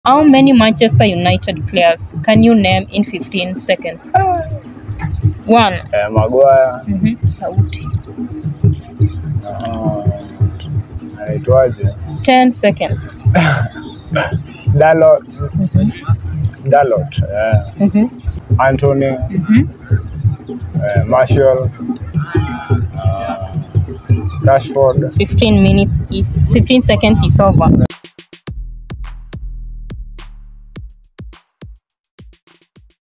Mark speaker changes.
Speaker 1: How many Manchester United players can you name in 15 seconds? 1.
Speaker 2: Maguire.
Speaker 1: Sauti.
Speaker 2: Anaitwaje?
Speaker 1: 10 seconds.
Speaker 2: Dalot. Dalot. Anthony. Martial. Rashford.
Speaker 1: 15 seconds is over.